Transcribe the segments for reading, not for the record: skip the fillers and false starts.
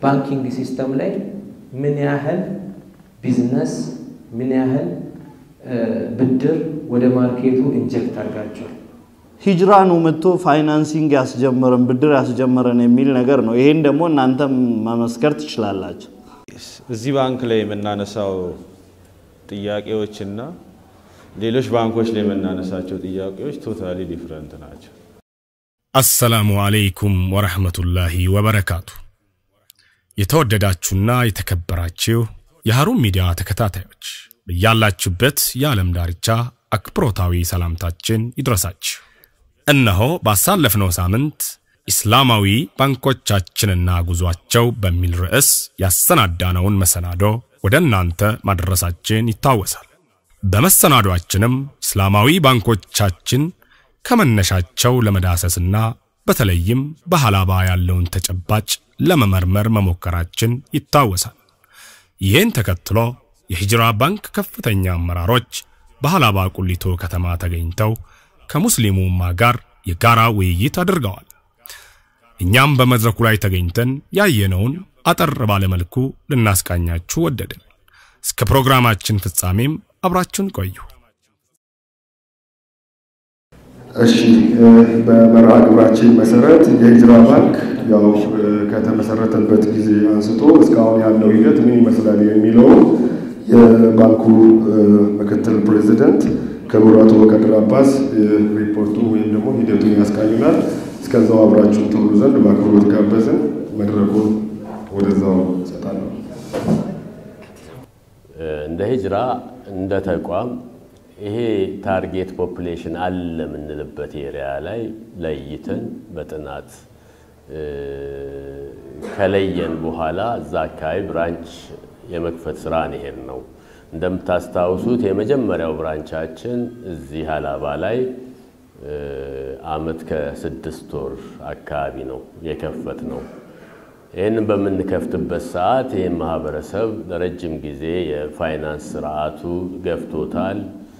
ባንኪንግ ሲስተም ላይ ምን ያህል ቢዝነስ ምን ያህል ብድር ወደ ማርኬቱ ኢንጀክት አድርጋቸዋል ሂጅራ ነው መጥቶ ፋይናንሲንግ ያስጀመረን ብድር ያስጀመረን የሚል ነገር ነው ይሄን ደግሞ እናንተም ማመስከር ትችላላችሁ እዚህ ባንክ ላይ የምናነሳው ጥያቄዎችና ሌሎች ባንኮች ላይ የምናነሳቸው ጥያቄዎች ቶታሊ ዲፈረንት ናቸው አሰላሙ አለይኩም ወራህመቱላሂ ወበረካቱ የተወደዳችሁና የተከበራችሁ የሃሩን ሚዲያ ተከታታዮች በያላችሁበት የዓለም ዳርቻ አክብሮታዊ ሰላምታችን ይድረሳችሁ እነሆ ባሳለፍነው ሳምንት እስላማዊ ባንኮቻችንና ጉዟቸው በሚል ርዕስ ያሰናዳነውን መሰናዶ ወደ እናንተ ማድረሳችን ይታወሳል በመሰናዶአችንም እስላማዊ ባንኮቻችን ከመነሻቸው ለመዳሰስና በተለይም በሐላባ ያለውን ተጨባጭ ለመመርመር መሞከራችን ይታወሳል ይህን ተከትሎ የሂጅራ ባንክ ከፍተኛ አመራሮች በሐላባ ቁሊቶ ከተማ ተገኝተው ከሙስሊሙ ጋር የጋራ ውይይት አድርገዋል እኛም በመድረኩ ላይ ተገኝተን ያየነውን አጠር ባለ መልኩ ልናስቃኛችሁ ወደድን እስከ ፕሮግራማችን ፍጻሜም አብራችሁን ቆዩ እሺ በመርሃ ግብራችን መሰረት የሂጅራ ባንክ ያው ከተመሰረተበት ጊዜ አንስቶ እስካሁን ያለው ሂደት ምን ይመስላል የሚለው የባንኩ ምክትል ፕሬዝዳንት ከቡራቱ በከድር አባስ ሪፖርቱ ወይም ደግሞ ሂደቱን ያስቃኙናል እስከዛው አብራችሁን ትውሉ ዘንድ በአክብሮት ጋበዝን መድረኩን ወደዛው ሰጣለሁ እንደ ሂጅራ እንደ ተቋም ይሄ ታርጌት ፖፑሌሽን አለ ምንልበት ኤሪያ ላይ ለይተን በጥናት ከለየን በኋላ ዛካይ ብራንች የመክፈት ስራ ነው እንደምታስታውሱት የመጀመሪያው ብራንቻችን እዚህ ሐላባ ላይ አመት ከ6 ወር አካባቢ ነው የከፈትነው ይሄንን በመንከፍትበት ሰዓት ይሄ ማህበረሰብ ለረጅም ጊዜ የፋይናንስ ስርዓቱ ገፍቶታል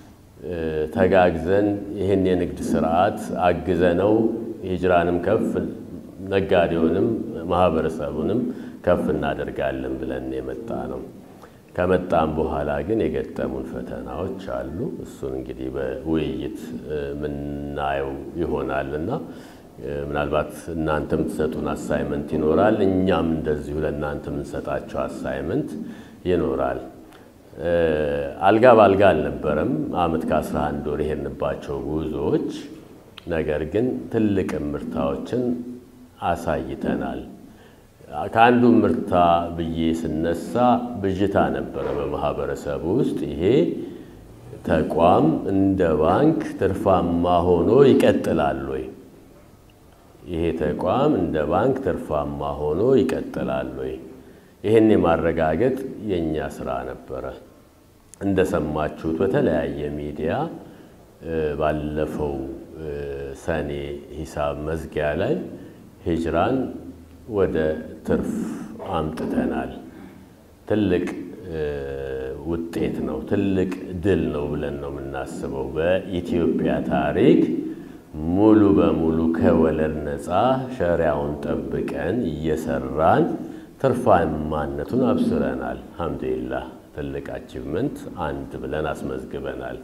ተጋግዘን ይሄን የንግድ ስርዓት አግዘነው ሂጅራንም ከፍ ነጋዴውንም ማህበረሰቡንም ከፍ እናደርጋለን ብለን የመጣ ነው ከመጣን በኋላ ግን የገጠሙን ፈተናዎች አሉ እሱን እንግዲህ በውይይት ምናየው ይሆናልና ምናልባት እናንተም ተሰጡን አሳይመንት ይኖራል እኛም እንደዚሁ ለእናንተም እንሰጣቸው አሳይመንት ይኖራል አልጋ ባልጋ አልነበረም አመት ከ11 ወር ይሄንባቸው ጉዞዎች ነገር ግን ትልቅ ምርታዎችን አሳይተናል ካንዱ ምርታ ብዬ ስነሳ ብጅታ ነበር በማህበረሰቡ ውስጥ ይሄ ተቋም እንደ ባንክ ትርፋማ ሆኖ ይቀጥላል ወይ ይሄ ተቋም እንደ ባንክ ትርፋማ ሆኖ ይቀጥላል ወይ ይሄን የማረጋገጥ የኛ ስራ ነበር እንደሰማችሁት በተለያየ ሚዲያ ባለፈው ሰኔ ሂሳብ መዝጊያ ላይ ሂጅራን ወደ ትርፍ አምጥተናል ትልቅ ውጤት ነው ትልቅ ድል ነው ብለን ነው የምናስበው በኢትዮጵያ ታሪክ ሙሉ በሙሉ ከወለድ ነፃ ሸሪዓውን ጠብቀን እየሰራን ትርፋማነቱን አብስረናል አልহামዱሊላህ ትልቅ አቺቭመንት አንድ ብለን አስመዝግበናል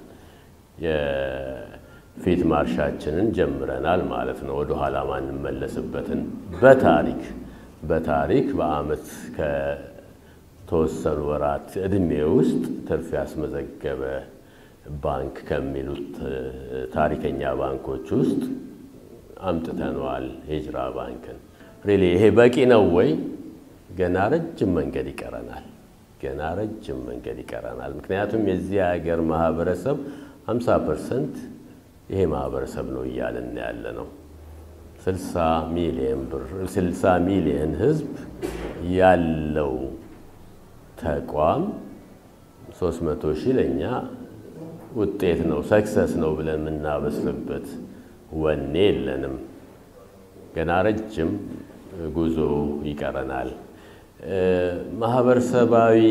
የፊት ማርሻችንን ጀምረናል ማለት ነው ወደ ኋላ ማን መለስበትን በታሪክ በአመት ከተወሰኑ ወራት እድሜ ውስጥ ትርፍ ያስመዘገበ ባንክ ከሚሉት ታሪከኛ ባንኮች ውስጥ አምጥተናል ሂጅራ ባንክን ሪሊ ይሄ በቂ ነው ወይ ገና ረጅም መንገድ ይቀረናል ምክንያቱም የዚህ ሀገር ማህበረሰብ 50% ይሄ ማህበረሰብ ነው ይያልን ያለ ነው 60 ሚሊዮን ህዝብ ያለው ተቋም 300,000 ለኛ ውጤት ነው ሰክሰስ ነው ብለን ምናበስርበት ወኔ የለንም ገና ረጅም ጉዞ ይቀረናል ማህበረሰባዊ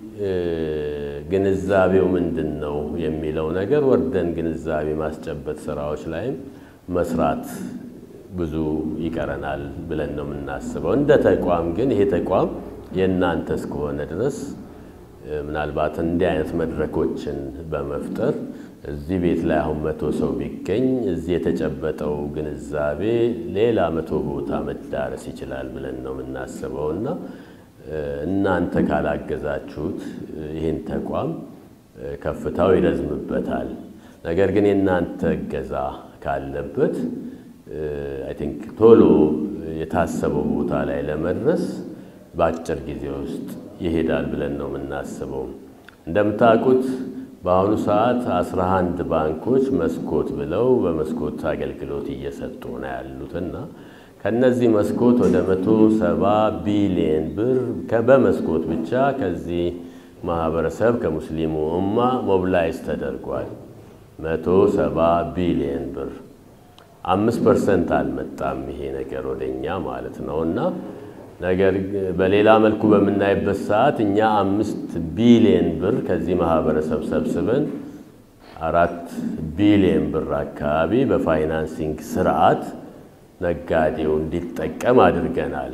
ግንዛቤው ምንድነው የሚለው ነገር ወርደን ግንዛቤ ማስጨበጥ ስራዎች ላይ መስራት ብዙ ይቀረናል ብለን ነው የምናስበው። እንደ ተቋም ግን ይሄ ተቋም የእናንተ እስከሆነ ድረስ ምናልባት እንዲህ አይነት መድረኮችን በመፍጠር እዚህ ቤት ላይ አሁን 100 ሰው ቢገኝ እዚህ የተጨበጠው ግንዛቤ ሌላ 100 ቦታ መዳረስ ይችላል ብለን ነው የምናስበውና እናንተ ካላገዛችሁት ይሄን ተቋም ከፍታው ይረዝምበታል። ነገር ግን የእናንተ ገዛ ካለበት አይ ቲንክ ቶሎ የታሰበው ቦታ ላይ ለመድረስ በአጭር ጊዜ ውስጥ ይሄዳል ብለን ነው የምናስበው። እንደምታውቁት በአሁኑ ሰዓት 11 ባንኮች መስኮት ብለው በመስኮት አገልግሎት እየሰጡ ነው ያሉትና ከነዚህ መስኮት ወደ 170 ቢሊዮን ብር በመስኮት ብቻ ከዚህ ማህበረሰብ ከሙስሊሙ ኡማ ሞቢላይዝ ተደርጓል። 170 ቢሊዮን ብር 5% አልመጣም ይሄ ነገር ወደኛ ማለት ነውና ነገር በሌላ መልኩ በመናይበት ሰዓት እኛ 5 ቢሊዮን ብር ከዚህ ማህበረሰብ ሰብስበን 4 ቢሊዮን ብር አካባቢ በፋይናንሲንግ ስርዓት ነጋዴው እንዲጠቀም አድርገናል።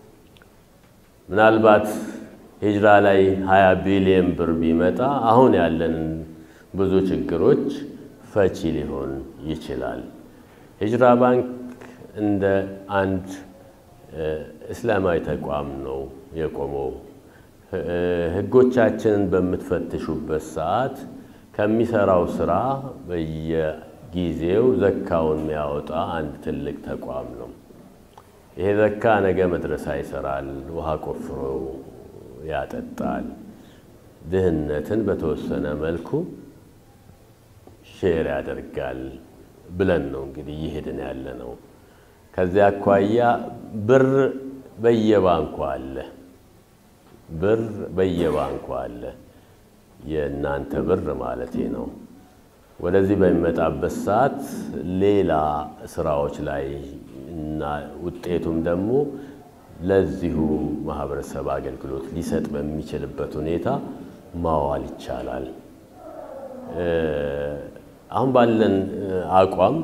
ምናልባት ሂጅራ ላይ 20 ቢሊዮን ብር ቢመጣ አሁን ያለን ብዙ ችግሮች ፈቺ ሊሆን ይችላል። ሂጅራ ባንክ እንደ አንድ እስላማዊ ተቋም ነው የቆመው። ህጎቻችንን በመትፈትሹበት ሰዓት ከሚሰራው ስራ በየጊዜው ዘካውን የሚያወጣ አንድ ትልቅ ተቋም ነው። ይሄ ዘካ ነገ መድረሳ ይሰራል፣ ውሃ ቆፍሮ ያጠጣል፣ ድህነትን በተወሰነ መልኩ ሼር ያደርጋል ብለን ነው እንግዲህ ይሄድን ያለ ነው። ከዚያ አኳያ ብር በየባንኩ አለ፣ ብር በየባንኩ አለ፣ የእናንተ ብር ማለቴ ነው። ወደዚህ በሚመጣበት ሰዓት ሌላ ስራዎች ላይ እና ውጤቱም ደግሞ ለዚሁ ማህበረሰብ አገልግሎት ሊሰጥ በሚችልበት ሁኔታ ማዋል ይቻላል። አሁን ባለን አቋም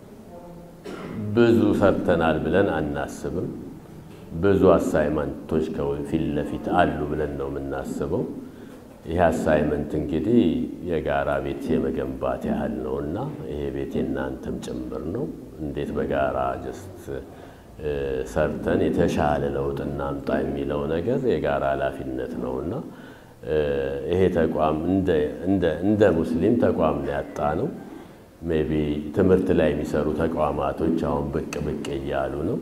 ብዙ ሰርተናል ብለን አናስብም። ብዙ አሳይመንቶች ከፊት ለፊት አሉ ብለን ነው የምናስበው። ይህ አሳይመንት እንግዲህ የጋራ ቤት የመገንባት ያህል ነውና ይሄ ቤት የእናንተም ጭምር ነው። እንዴት በጋራ ጀስት ሰርተን የተሻለ ለውጥ እናምጣ የሚለው ነገር የጋራ ኃላፊነት ነውና ይሄ ተቋም እንደ ሙስሊም ተቋም ነው ያጣነው። ሜቢ ትምህርት ላይ የሚሰሩ ተቋማቶች አሁን ብቅ እያሉ ነው።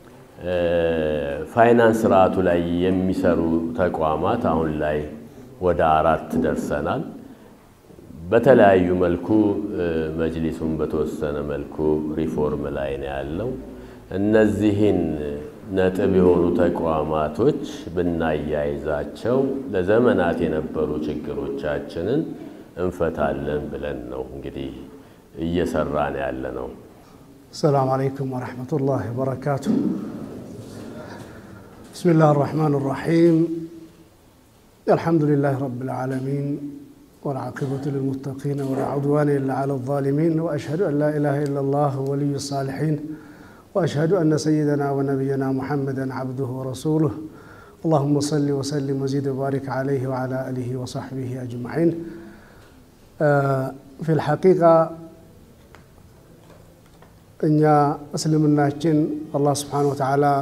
ፋይናንስ ስርዓቱ ላይ የሚሰሩ ተቋማት አሁን ላይ ወደ 4 ደርሰናል። በተለያዩ መልኩ መጅሊሱን በተወሰነ መልኩ ሪፎርም ላይ ነው ያለው። እነዚህን ነጥብ የሆኑ ተቋማቶች ብናያይዛቸው ለዘመናት የነበሩ ችግሮቻችንን እንፈታለን ብለን ነው እንግዲህ እየሰራን ያለ ነው። السلام عليكم ورحمة الله وبركاته. بسم الله الرحمن الرحيم. الحمد لله رب العالمين والعاقبة للمتقين ولا عدوان إلا على الظالمين، وأشهد أن لا إله إلا الله ولي الصالحين، وأشهد أن سيدنا ونبينا محمدا عبده ورسوله. اللهم صل وسلم وزد وبارك عليه وعلى آله وصحبه أجمعين. في الحقيقة እኛ እስልምናችን አላህ Subhanahu Wa Ta'ala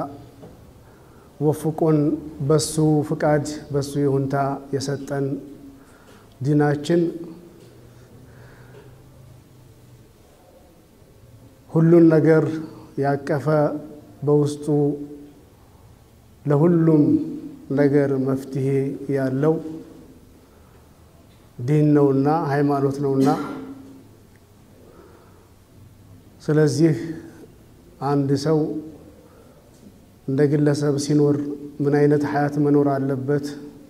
ወፍቆን በሱ ፍቃድ በሱ ይሁንታ የሰጠን ዲናችን ሁሉን ነገር ያቀፈ በውስጡ ለሁሉም ነገር መፍትሄ ያለው ዲን ነውና ሃይማኖት ነውና ስለዚህ አንድ ሰው እንደ ግለሰብ ሲኖር ምን አይነት ሐያት መኖር አለበት፣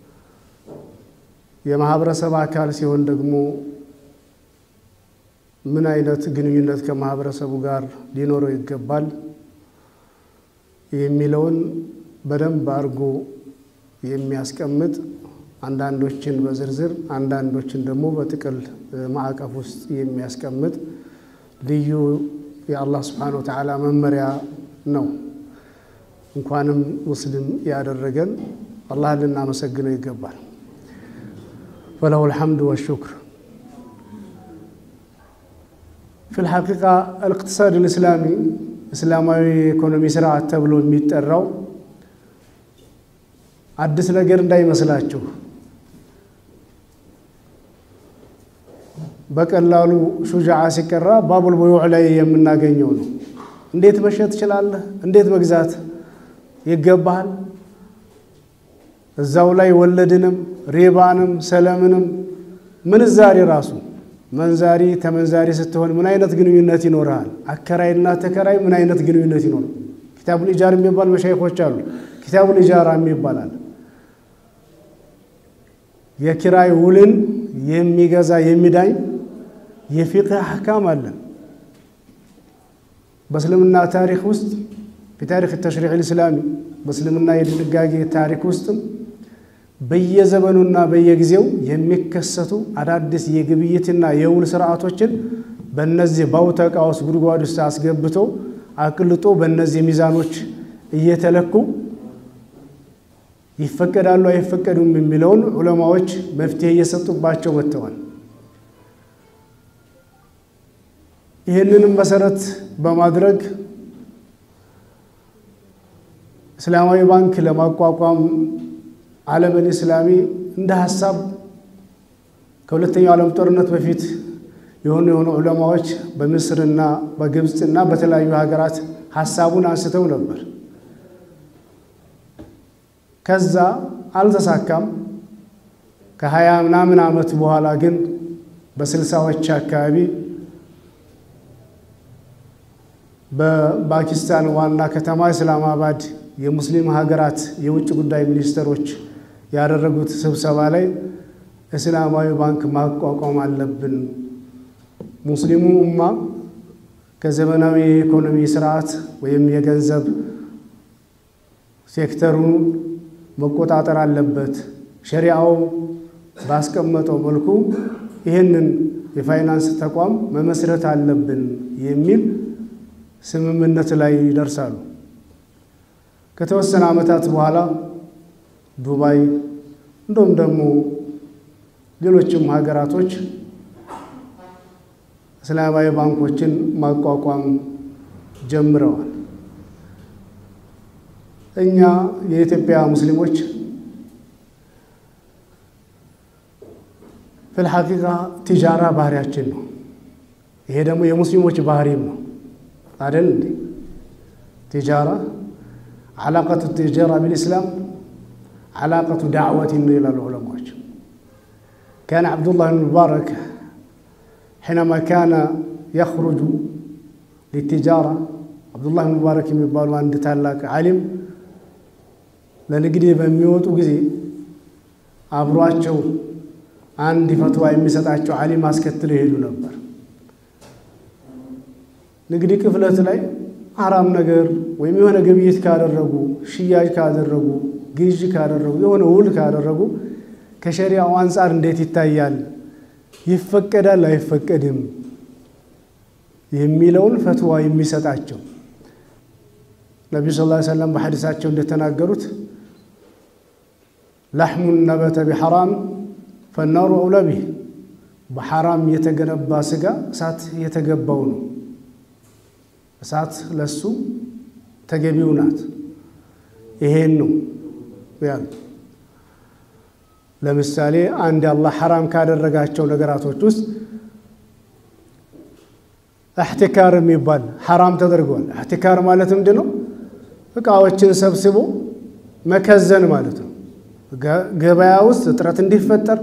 የማህበረሰብ አካል ሲሆን ደግሞ ምን አይነት ግንኙነት ከማህበረሰቡ ጋር ሊኖረው ይገባል የሚለውን በደንብ አርጎ የሚያስቀምጥ አንዳንዶችን በዝርዝር አንዳንዶችን ደግሞ በጥቅል ማዕቀፍ ውስጥ የሚያስቀምጥ ልዩ የአላህ Subhanahu Wa Ta'ala መመሪያ ነው እንኳንም ሙስሊም ያደረገን አላህ ልናመሰግነው ይገባል فله الحمد والشكر في الحقيقة الاقتصاد الإسلامي إسلامي إيكونومي سرعة تبلو የሚጠራው አዲስ ነገር እንዳይመስላችሁ በቀላሉ ሹጃዓ ሲቀራ ባቡል ቡዩዕ ላይ የምናገኘው ነው እንዴት መሸጥ ይችላል እንዴት መግዛት ይገባል እዛው ላይ ወለድንም ሪባንም ሰላምንም ምንዛሪ ራሱ መንዛሪ ተመንዛሪ ስትሆን ምን አይነት ግንኙነት ይኖራል አከራይና ተከራይ ምን አይነት ግንኙነት ይኖራል ኪታቡል ኢጃራ የሚባል መሻይኾች አሉ ኪታቡል ኢጃራ የሚባላል የኪራይ ውልን የሚገዛ የሚዳኝ የፊቅህ አህካም አለ በእስልምና ታሪክ ውስጥ በታሪክ التشريع الاسلامي በእስልምና የድንጋጌ ታሪክ ውስጥ በየዘመኑና በየጊዜው የሚከሰቱ አዳዲስ የግብይትና የውል ስርዓቶችን በእነዚህ ባውተቃውስ ጉድጓድ ውስጥ አስገብቶ አቅልጦ በእነዚህ ሚዛኖች እየተለኩ ይፈቀዳሉ አይፈቀዱም የሚለውን ዑለማዎች መፍትሄ እየሰጡባቸው መጥተዋል ይሄንንም መሰረት በማድረግ እስላማዊ ባንክ ለማቋቋም ዓለም الاسلامي እንደ ሐሳብ ከሁለተኛው ዓለም ጦርነት በፊት የሆኑ ዑለማዎች በሚስርና በግብጽና በተለያዩ ሀገራት ሐሳቡን አንስተው ነበር ከዛ አልተሳካም ከ20 ምናምን ዓመት በኋላ ግን በ60ዎች አካባቢ በፓኪስታን ዋና ከተማ እስላማባድ የሙስሊም ሀገራት የውጭ ጉዳይ ሚኒስትሮች ያደረጉት ስብሰባ ላይ እስላማዊ ባንክ ማቋቋም አለብን ሙስሊሙ ኡማ ከዘመናዊ ኢኮኖሚ ስርዓት ወይም የገንዘብ ሴክተሩን መቆጣጠር አለበት ሸሪዓው ባስቀመጠው መልኩ ይሄንን የፋይናንስ ተቋም መመስረት አለብን የሚል ስምምነት ላይ ይደርሳሉ ከተወሰነ ዓመታት በኋላ ዱባይ እንደውም ደግሞ ሌሎችም ሀገራቶች እስላማዊ ባንኮችን ማቋቋም ጀምረዋል እኛ የኢትዮጵያ ሙስሊሞች في الحقيقة تجارة ባህሪያችን ነው ይሄ ደግሞ የሙስሊሞች ባህሪም ነው አይደል تجارة علاقة التجارة بالإسلام علاقة دعوة إلى العلماء كان عبد الله بن المبارك حينما كان يخرج للتجارة عبد الله بن المبارك يقول عند تلاك علم لنقدي بميوت وجزي أبرواتشو عندي فتوى يمسطاچو علم አስከትለው ይሄዱ ነበር ንግዲ ክፍለት ላይ حرام ነገር ወይም የሆነ ግብይት ካደረጉ ሽያጭ ካደረጉ ግዥ ካደረጉ የሆነ ውል ካደረጉ ከሸሪዓው አንፃር እንዴት ይታያል ይፈቀዳል አይፈቀድም የሚለውን ፈትዋ የሚሰጣቸው ነብዩ ሰለላሁ ዐለይሂ ወሰለም በሐዲሳቸው እንደተናገሩት لحم نبت بحرام فالنار أولى به بحرام يتجنب سجا سات يتجبون سات لسو تجبيونات إهنو يعني لمثالي عند الله حرام كاد الرجال شو نجارات وتوس احتكار ميبال حرام تدرجون احتكار مالتهم دينو فكاوتشين سبسبو مكزن مالتهم ገበያ ውስጥ ጥረት እንዲፈጠር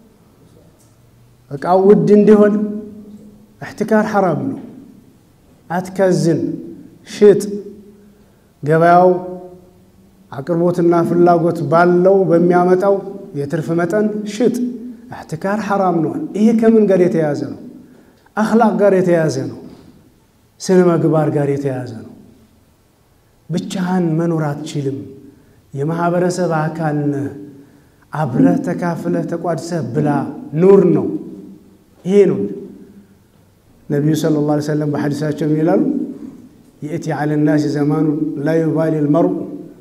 እቃው ውድ እንዲሆን احتكار حرام ነው አትከዝን ሽጥ ገበያው አቅርቦትና ፍላጎት ባለው በሚያመጣው የትርፍ መጠን ሽጥ احتكار حرام ነው ይሄ ከምን ጋር የተያዘ ነው አኽላቅ ጋር የተያዘ ነው ስነ ምግባር ጋር የተያዘ ነው ብቻህን መኖር አትችልም የማህበረሰብ አካል አብረህ ተካፍለህ ተቋድሰህ ብላ ኑር ነው ይሄ ነው النبي صلى الله عليه وسلم بحديثاتهم يقول يأتي على الناس زمان لا يبالي المرء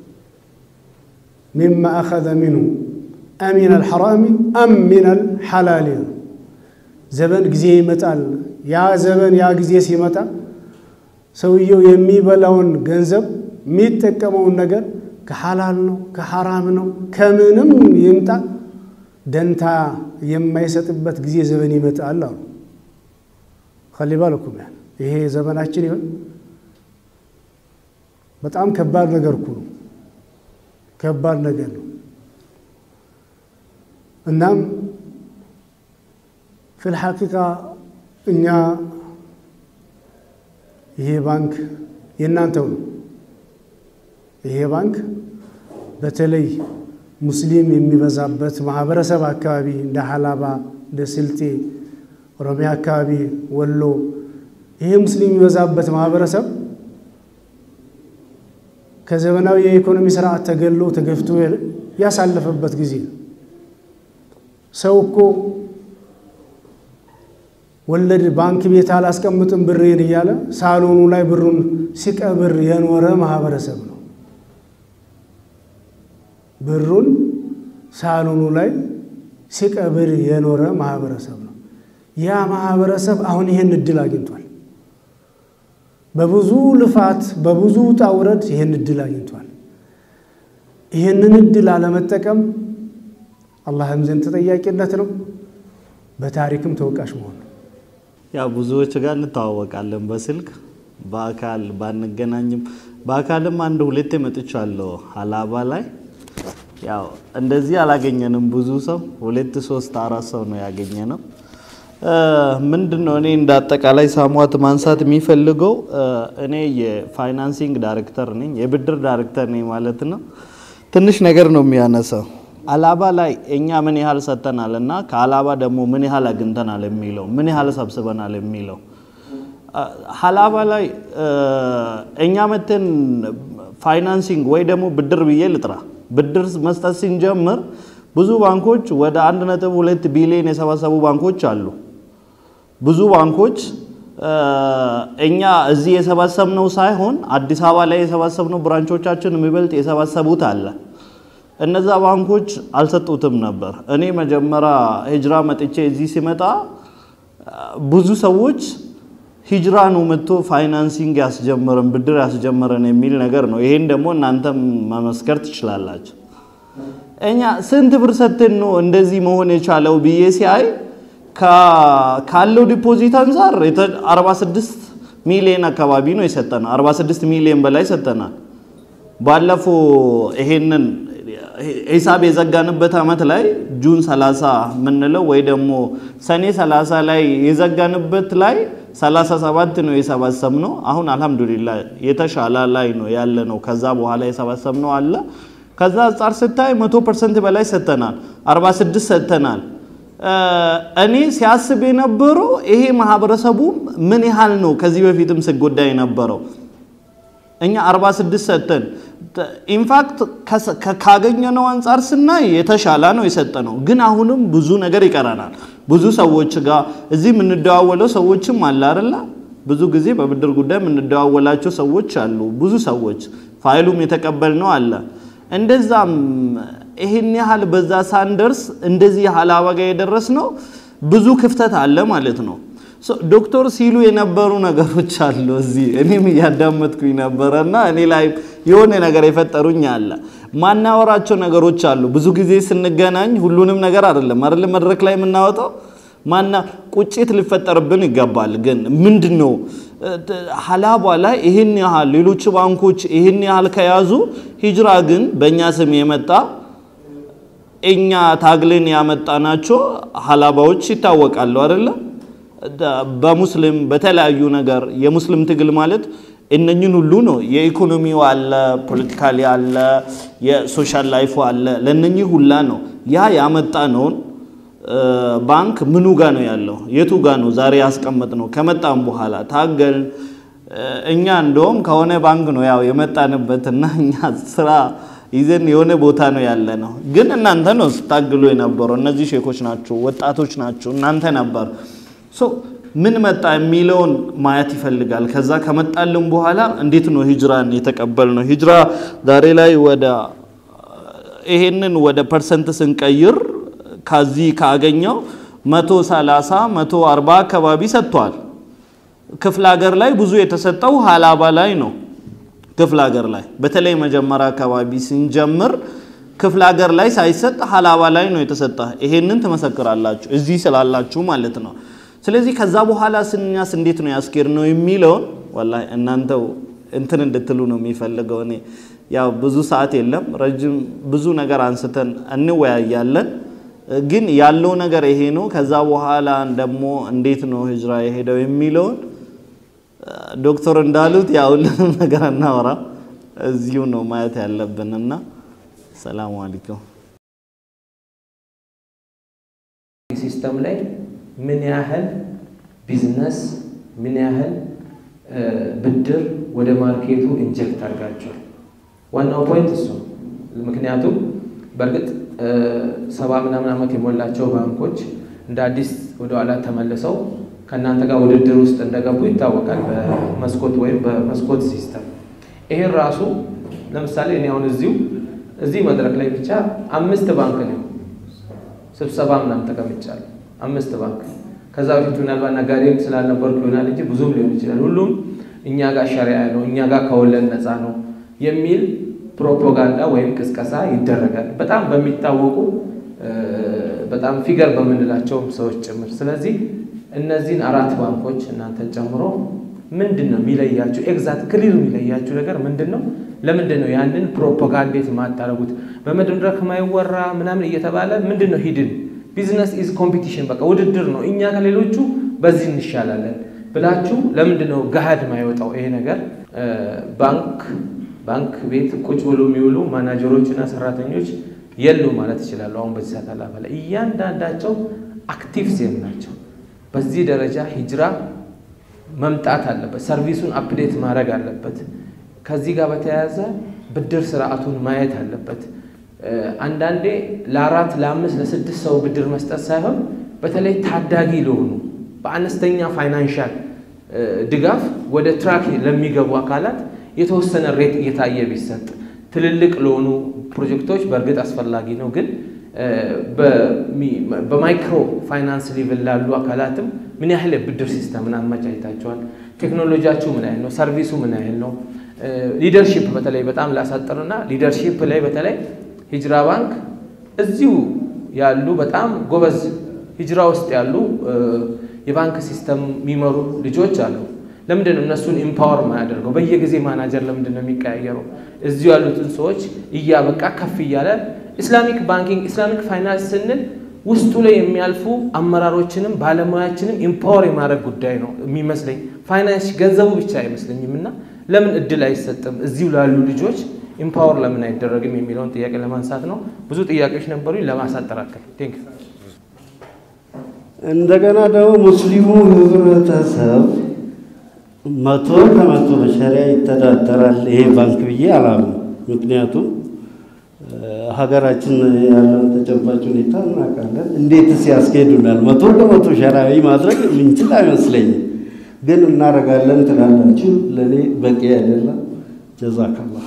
مما أخذ منه أمن الحرام أم من الحلال زبن جزي متال يا زبن يا جزي سيمتا سويو يمي بلاون جنزب ميت كمون نجر كحلالنو كحرامنو كمنم يمتا دنتا يما يسطبت جزي زبن يمتا الله خلي بالكم يعني ይሄ ዘመናችን ይሁን በጣም ከባድ ነገር እኮ ነው ከባድ ነገር ነው እናም في الحقيقة እኛ ይሄ ባንክ የናንተው ነው ይሄ ባንክ በተለይ ሙስሊም የሚበዛበት ማህበረሰብ አካባቢ እንደ ሐላባ እንደ ስልጤ ኦሮሚያ አካባቢ ወሎ ይሄ ሙስሊም የሚበዛበት ማህበረሰብ ከዘመናዊ የኢኮኖሚ ስርዓት ተገሎ ተገፍቶ ያሳለፈበት ጊዜ ሰው እኮ ወለድ ባንክ ቤት አላስቀምጥም ብሬን ይያለ ሳሎኑ ላይ ብሩን ሲቀብር የኖረ ማህበረሰብ ነው ብሩን ሳሎኑ ላይ ሲቀብር የኖረ ማህበረሰብ ነው ያ ማህበረሰብ አሁን ይሄን እድል አግኝቷል በብዙ ልፋት በብዙ ታውረድ ይሄን እድል አግኝቷል ይሄንን እድል አለመጠቀም አላህም ዘንድ ተጠያቂነት ነው በታሪክም ተወቃሽ መሆን ያ ብዙዎች ጋር እንተዋወቃለን በስልክ በአካል ባንገናኝም በአካልም አንድ ሁለቴ መጥቻለሁ ሐላባ ላይ ያው እንደዚህ አላገኘንም ብዙ ሰው 2 3 4 ሰው ነው ያገኘነው ምንድነው እኔ እንዳጠቃላይ ሳሟት ማንሳት የሚፈልገው እኔ የፋይናንሲንግ ዳይሬክተር ነኝ የብድር ዳይሬክተር ነኝ ማለት ነው ትንሽ ነገር ነው የሚያነሳው ሐላባ ላይ እኛ ምን ያህል ሰተናልና ከሐላባ ደግሞ ምን ያህል አግንተናል የሚለው ምን ያህል ሰብስበናል የሚለው ሐላባ ላይ እኛ መተን ፋይናንሲንግ ወይ ደግሞ ብድር ብዬ ልጥራ ብድር መስጠት ሲንጀምር ብዙ ባንኮች ወደ 1.2 ቢሊዮን የሰባሰቡ ባንኮች አሉ ብዙ ባንኮች እኛ እዚህ የሰባሰብነው ሳይሆን አዲስ አበባ ላይ የሰባሰብነው ብራንቾቻችን የሚበልጥ የሰባሰቡት አለ እነዛ ባንኮች አልሰጡትም ነበር እኔ መጀመሪያ ሂጅራ መጥቼ እዚህ ሲመጣ ብዙ ሰዎች ሂጅራ ነው መጥቶ ፋይናንሲንግ ያስጀመረን ብድር ያስጀመረን የሚል ነገር ነው ይሄን ደግሞ እናንተም መመስከር ትችላላችሁ እኛ ስንት ብር ሰጥተን ነው እንደዚህ መሆን የቻለው ቢኤሲአይ ካለው ዲፖዚት አንፃር 46 ሚሊዮን አካባቢ ነው የሰጠና 46 ሚሊዮን በላይ ሰጠና ባለፈው ይሄንን ሂሳብ የዘጋንበት አመት ላይ ጁን 30 ምንለው ወይ ደግሞ ሰኔ 30 ላይ የዘጋንበት ላይ 37 ነው የሰባሰብነው አሁን አልহামዱሊላህ የተሻለ ላይ ነው ያለ ነው ከዛ በኋላ የሰባሰብነው አለ ከዛ አንፃር ስታይ 100% በላይ ሰጠናል 46 ሰጠናል እኔ ሲያስብ የነበረው ይሄ ማህበረሰቡ ምን ያህል ነው ከዚህ በፊትም ሲጎዳ የነበረው እኛ 46 ሰጠን ኢንፋክት ካገኘነው አንፃር ስናይ የተሻለ ነው የሰጠነው ግን አሁንም ብዙ ነገር ይቀራናል ብዙ ሰዎች ጋር እዚህ ምን እንደዋወለው ሰዎችም አለ አይደል ብዙ ጊዜ በብድር ጉዳይ ምን እንደዋወላቸው ሰዎች አሉ ብዙ ሰዎች ፋይሉም የተቀበልነው አለ እንደዛም ይሄን ያህል በዛ ሳንደርስ እንደዚህ ሐላባ ጋር የደረስነው ብዙ ክፍተት አለ ማለት ነው ዶክተር ሲሉ የነበሩ ነገሮች አሉ እዚህ እኔም ያዳመጥኩኝ ነበርና እኔ ላይ የሆነ ነገር የፈጠሩኝ አለ ማናወራቸው ነገሮች አሉ ብዙ ጊዜ ስንገናኝ ሁሉንም ነገር አይደለም መድረክ ላይ የምናወጣው ማና ቁጭት ሊፈጠርብን ይገባል ግን ምንድነው ሐላባ ላይ ይሄን ያህል ሌሎች ባንኮች ይሄን ያህል ከያዙ ሂጅራ ግን በእኛ ስም የመጣ እኛ ታግለን ያመጣናቸው ሐላባዎች ይታወቃሉ አይደል በሙስሊም በተለያዩ ነገር የሙስሊም ትግል ማለት እነኝን ሁሉ ነው የኢኮኖሚው አለ ፖለቲካሊ አለ የሶሻል ላይፉ አለ ለነኚህ ሁላ ነው ያ ያመጣ ነው ባንክ ምኑ ጋር ነው ያለው የቱ ጋር ነው ዛሬ ያስቀመጥነው ከመጣም በኋላ ታገል እኛ እንደውም ከሆነ ባንክ ነው ያው የመጣንበትና እኛ ስራ ይዘን የሆነ ቦታ ነው ያለነው ግን እናንተ ነው ስታግሉ የነበረው እነዚህ ሼኮች ናቸው ወጣቶች ናቸው እናንተ ነበር ምን መጣ የሚለውን ማየት ይፈልጋል ከዛ ከመጣልን በኋላ እንዴት ነው ሂጅራን የተቀበልነው ሂጅራ ዛሬ ላይ ወደ ይሄንን ወደ ፐርሰንት ስንቀይር ከዚህ ካገኘው 130 140 አካባቢ ሰጥቷል ክፍለ ሀገር ላይ ብዙ የተሰጠው ሐላባ ላይ ነው ክፍለ ሀገር ላይ በተለይ መጀመሪያ አካባቢ ሲንጀምር ክፍለ ሀገር ላይ ሳይሰጥ ሐላባ ላይ ነው የተሰጠ ይሄንን ተመሰክራላችሁ እዚህ ስላላችሁ ማለት ነው ስለዚህ ከዛ በኋላ ስንኛስ እንዴት ነው ያስኬርነው የሚለው والله እናንተው እንትን እንድትሉ ነው የሚፈልገው እኔ ያው ብዙ ሰዓት የለም ረጅም ብዙ ነገር አንስተን እንወያያለን ግን ያለው ነገር ይሄ ነው ከዛ በኋላ ደግሞ እንዴት ነው ሂጅራ የሄደው የሚለው ዶክተር እንዳሉት ያው ነገር እናወራ እዚሁ ነው ማየት ያለብንና ሰላም አለይኩም ሲስተም ላይ ምን ያህል ቢዝነስ ምን ያህል ብድር ወደ ማርኬቱ ኢንጀክት አድርጋቸዋል ዋናው ፖይንት እሱ ምክንያቱም በርግጥ 70 ምናምን አመት የሞላቸው ባንኮች እንደ አዲስ ወደ ኋላ ተመልሰው ከናንተ ጋር ውድድር ውስጥ እንደገቡ ይታወቃል በመስኮት ወይም በመስኮት ሲስተም ይሄ ራሱ ለምሳሌ እኔ አሁን እዚህ መድረክ ላይ ብቻ 5 ባንክ ነው ስብሰባ ምናምን ተቀምጫለሁ 5 ባንክ ከዛ በፊት ምናልባት ነጋዴም ስላልነበርኩ ይሆናል እንጂ ብዙም ሊሆን ይችላል ሁሉም እኛ ጋር ሸሪዓ ነው እኛ ጋር ከወለድ ነፃ ነው የሚል ፕሮፓጋንዳ ወይም ቅስቀሳ ይደረጋል በጣም በሚታወቁ በጣም ፊገር በመንላቸው ሰዎች ጭምር ስለዚህ እነዚህን 4 ባንኮች እናንተን ጨምሮ ምንድነው የሚለያችሁ ኤግዛክት ክሊር የሚለያችሁ ነገር ምንድነው ለምንድነው ያንን ፕሮፓጋንዳት ማታረጉት በመድረክ ማይወራ ምናምን እየተባለ ምንድነው ሂድን ቢዝነስ ኢዝ ኮምፒቲሽን በቃ ውድድር ነው እኛ ከሌሎቹ በዚህ እንሻላለን ብላችሁ ለምንድነው ገሃድ ማይወጣው ይሄ ነገር ባንክ ቤት ቁጭ ብሎ የሚውሉ ማናጀሮችና ሰራተኞች የሉ ማለት ይችላል አሁን በዚህ ሰዓት አላፈለ እያንዳንዳቸው አክቲቭ ሴል ናቸው በዚህ ደረጃ ሂጅራ መምጣት አለበት ሰርቪሱን አፕዴት ማድረግ አለበት ከዚህ ጋር በተያያዘ ብድር ስርዓቱን ማየት አለበት አንዳንዴ ለ4 ለ5 ለ6 ሰው ብድር መስጠት ሳይሆን በተለይ ታዳጊ ለሆኑ በአነስተኛ ፋይናንሻል ድጋፍ ወደ ትራክ ለሚገቡ አካላት የተወሰነ ሬት እየታየ ቢሰጥ ትልልቅ ለሆኑ ፕሮጀክቶች በርግጥ አስፈላጊ ነው ግን በማይክሮ ፋይናንስ ሌቭል ላሉ አካላትም ምን ያህል ብድር ሲስተምን አመቻችታቸዋል ቴክኖሎጂያቸው ምን ያህል ነው ሰርቪሱ ምን ያህል ነው ሊደርሺፕ በተለይ በጣም ላሳጥርና ሊደርሺፕ ላይ በተለይ ሂጅራ ባንክ እዚሁ ያሉ በጣም ጎበዝ ሂጅራ ውስጥ ያሉ የባንክ ሲስተም የሚመሩ ልጆች አሉ ለምንድነው እነሱን ኢምፓወር ማያደርገው በየጊዜ ማናጀር ለምንድነው የሚቀያየረው እዚሁ ያሉትን ሰዎች እያበቃ ከፍ ይያለ ኢስላሚክ ባንኪንግ ኢስላሚክ ፋይናንስ ስንል ውስጡ ላይ የሚያልፉ አመራሮችንም ባለሙያዎችንም ኢምፓወር የማድረግ ጉዳይ ነው የሚመስለኝ ፋይናንስ ገንዘቡ ብቻ አይመስለኝምና ለምን እድል አይሰጥም እዚሁ ላሉ ልጆች ኢምፓወር ለምን አይደረግም የሚለውን ጥያቄ ለማንሳት ነው ብዙ ጥያቄዎች ነበሩኝ ለማሳጠራከል ቴንክ እንደገና ደግሞ ሙስሊሙ ህብረተሰብ 100% በሸሪዓ ይተዳደራል ይሄ ባንክ ብዬ አላምንም ምክንያቱም ሀገራችን ያለው ተጨባጭ ሁኔታ እናውቃለን እንዴትስ ያስኬዱናል 100% ሸሪዓዊ ማድረግ ምንችል አይመስለኝም ግን እናረጋለን ትላላችሁ ለኔ በቂ አይደለም ጀዛከላህ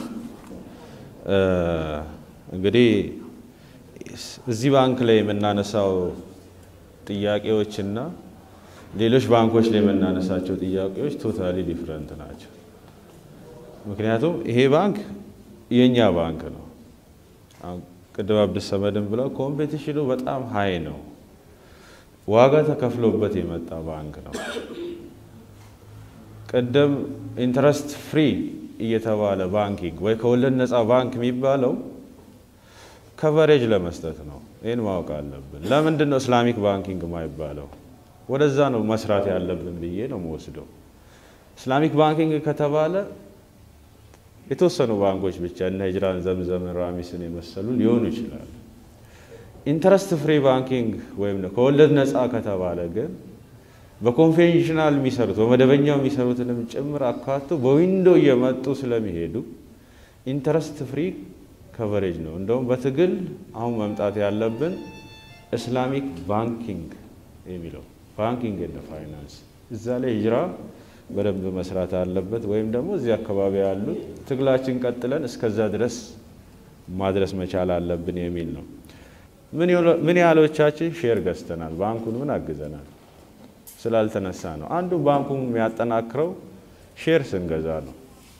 እንግዲህ እዚህ ባንክ ላይ የምናነሳው ጥያቄዎችና ሌሎች ባንኮች ላይ የምናነሳቸው ጥያቄዎች ቶታሊ ዲፈረንት ናቸው ምክንያቱም ይሄ ባንክ የኛ ባንክ ነው ቅድም አብዱስ ሰመድን ብለው ኮምፒቲሽኑ በጣም ሃይ ነው ዋጋ ተከፍሎበት የመጣ ባንክ ነው ቀደም ኢንትረስት ፍሪ እየተባለ ባንኪንግ ወይ ከወለድ ነፃ ባንክ የሚባለው ከቨሬጅ ለመስጠት ነው ይሄን ማወቅ አለብን ለምንድን ነው ኢስላሚክ ባንኪንግ ማይባለው ወደዛ ነው መስራት ያለብን ብዬ ነው የምወስደው ኢስላሚክ ባንኪንግ ከተባለ የተወሰኑ ባንኮች ብቻ እና ሂጅራን ዘምዘም ራሚስን የመሰሉ ሊሆኑ ይችላል ኢንትረስት ፍሪ ባንኪንግ ወይም ከወለድ ነፃ ከተባለ ግን በኮንቬንሽናል የሚሰሩት በመደበኛው የሚሰሩትንም ጭምር አካቶ በዊንዶ እየመጡ ስለሚሄዱ ኢንትረስት ፍሪ ከቨሬጅ ነው እንደውም በትግል አሁን መምጣት ያለብን ኢስላሚክ ባንኪንግ የሚለው ባንኪንግ ኤንድ ፋይናንስ እዛ ላይ ሂጅራ በደንብ መስራት አለበት ወይም ደግሞ እዚህ አካባቢ ያሉት ትግላችን ቀጥለን እስከዛ ድረስ ማድረስ መቻል አለብን የሚል ነው። ምን ያህሎቻችን ሼር ገዝተናል? ባንኩን ምን አግዘናል? ስላልተነሳ ነው። አንዱ ባንኩን የሚያጠናክረው ሼር ስንገዛ ነው።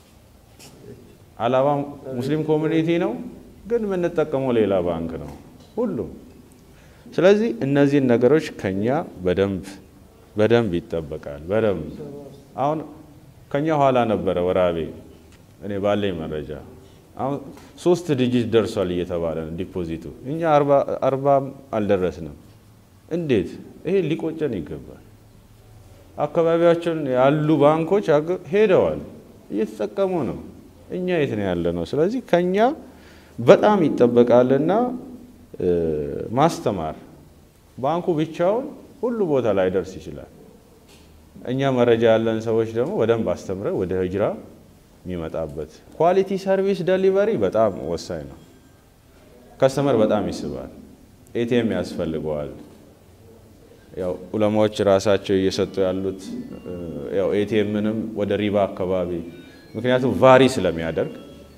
አላባ ሙስሊም ኮሚኒቲ ነው፣ ግን የምንጠቀመው ሌላ ባንክ ነው ሁሉም። ስለዚህ እነዚህን ነገሮች ከኛ በደንብ ይጠበቃል። በደንብ አሁን ከኛ ኋላ ነበረ ወራቤ እኔ ባለኝ መረጃ አሁን 3 ዲጂት ደርሷል እየተባለ ነው ዲፖዚቱ። እኛ 40 አልደረስንም። እንዴት? ይሄ ሊቆጨን ይገባል። አካባቢያችን ያሉ ባንኮች ሄደዋል፣ እየተጠቀሙ ነው። እኛ የት ነው ያለነው? ስለዚህ ከኛ በጣም ይጠበቃልና ማስተማር። ባንኩ ብቻውን ሁሉ ቦታ ላይ ደርስ ይችላል። እኛ መረጃ ያለን ሰዎች ደግሞ በደንብ አስተምረን ወደ ሂጅራ የሚመጣበት ኳሊቲ ሰርቪስ ዴሊቨሪ በጣም ወሳኝ ነው። ከስተመር በጣም ይስባል። ኤቲኤም ያስፈልገዋል። ያው ዑለማዎች ራሳቸው እየሰጡ ያሉት ያው ኤቲኤምንም ወደ ሪባ አካባቢ ምክንያቱም ቫሪ ስለሚያደርግ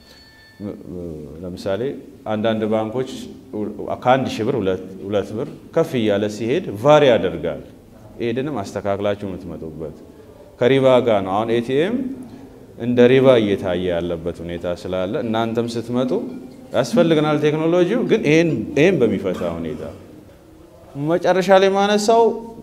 ለምሳሌ አንዳንድ ባንኮች ከ1 ሺህ ብር 2 ብር ከፍ እያለ ሲሄድ ቫሪ ያደርጋል። ኤድንም አስተካክላችሁ የምትመጡበት ከሪባ ጋር ነው። አሁን ኤቲኤም እንደ ሪባ እየታየ ያለበት ሁኔታ ስላለ እናንተም ስትመጡ ያስፈልገናል ቴክኖሎጂው፣ ግን ይሄን በሚፈታ ሁኔታ መጨረሻ ላይ ማነሳው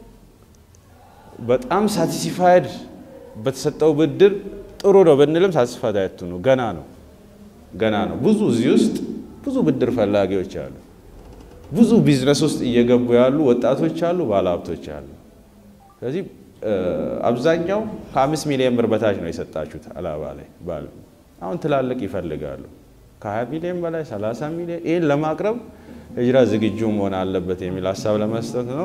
በጣም ሳቲስፋይድ በተሰጠው ብድር ጥሩ ነው ብንልም ሳቲስፋይድ አይተኑ ገና ነው። ብዙ እዚህ ውስጥ ብዙ ብድር ፈላጊዎች አሉ። ብዙ ቢዝነስ ውስጥ እየገቡ ያሉ ወጣቶች አሉ፣ ባለሀብቶች አሉ። ስለዚህ አብዛኛው ከ5 ሚሊዮን ብር በታች ነው የሰጣችሁት አላባ ላይ ባል አሁን ትላልቅ ይፈልጋሉ። ከ20 ሚሊዮን በላይ 30 ሚሊዮን ይሄን ለማቅረብ ሂጅራ ዝግጁ መሆን አለበት የሚል ሐሳብ ለመስጠት ነው።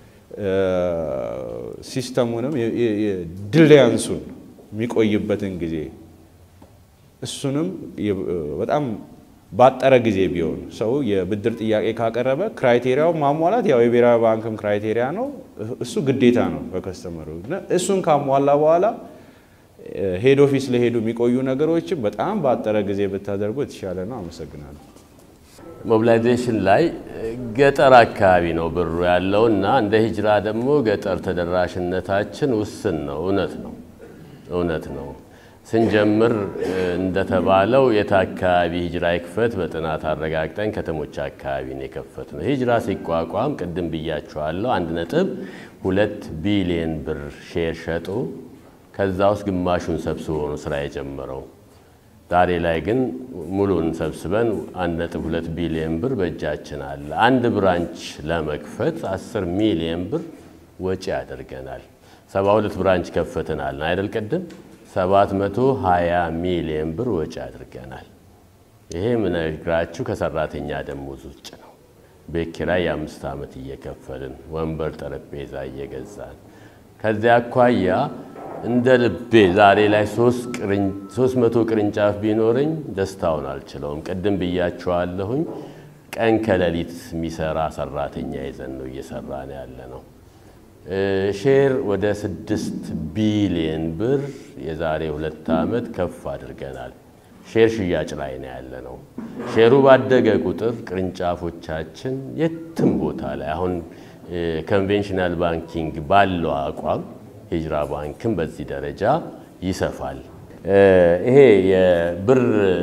ሲስተሙንም ድልያንሱን የሚቆይበትን ጊዜ እሱንም በጣም ባጠረ ጊዜ ቢሆን ሰው የብድር ጥያቄ ካቀረበ ክራይቴሪያው ማሟላት ያው የብሔራዊ ባንክም ክራይቴሪያ ነው፣ እሱ ግዴታ ነው በከስተመሩ። እሱን ካሟላ በኋላ ሄድ ኦፊስ ለሄዱ የሚቆዩ ነገሮች በጣም ባጠረ ጊዜ ብታደርጉ የተሻለ ነው። አመሰግናለሁ። ሞቢላይዜሽን ላይ ገጠር አካባቢ ነው ብሩ ያለውና እንደ ሂጅራ ደግሞ ገጠር ተደራሽነታችን ውስን ነው። እውነት ነው። ስንጀምር እንደተባለው የታካቢ ሂጅራ ይክፈት በጥናት አረጋግጠን ከተሞች አካባቢ ነው የከፈትነው። ሂጅራ ሲቋቋም ቅድም ብያችኋለሁ 1.2 ቢሊዮን ብር ሼር ሸጡ። ከዛ ውስጥ ግማሹን ሰብስቦ ነው ስራ የጀመረው። ዛሬ ላይ ግን ሙሉን ሰብስበን 1.2 ቢሊዮን ብር በእጃችን አለ። አንድ ብራንች ለመክፈት 10 ሚሊዮን ብር ወጪ ያደርገናል። 72 ብራንች ከፈተናል አይደል? ቀደም 720 ሚሊዮን ብር ወጪ አድርገናል። ይሄ ምን ነግራችሁ ከሰራተኛ ደሞዝ ውጭ ነው። ቤት ኪራይ የ5 ዓመት እየከፈልን ወንበር ጠረጴዛ እየገዛን ከዚያ አኳያ እንደ ልቤ ዛሬ ላይ 300 ቅርንጫፍ ቢኖርኝ ደስታውን አልችለውም። ቀደም ብያችኋለሁኝ ቀን ከሌሊት የሚሰራ ሰራተኛ ይዘን ነው እየሰራን ያለነው። ሼር ወደ 6 ቢሊዮን ብር የዛሬ 2 ዓመት ከፍ አድርገናል። ሼር ሽያጭ ላይ ነው ያለነው። ሼሩ ባደገ ቁጥር ቅርንጫፎቻችን የትም ቦታ ላይ አሁን ኮንቬንሽናል ባንኪንግ ባለው አቋም ሂጅራ ባንክም በዚህ ደረጃ ይሰፋል። ይሄ የብር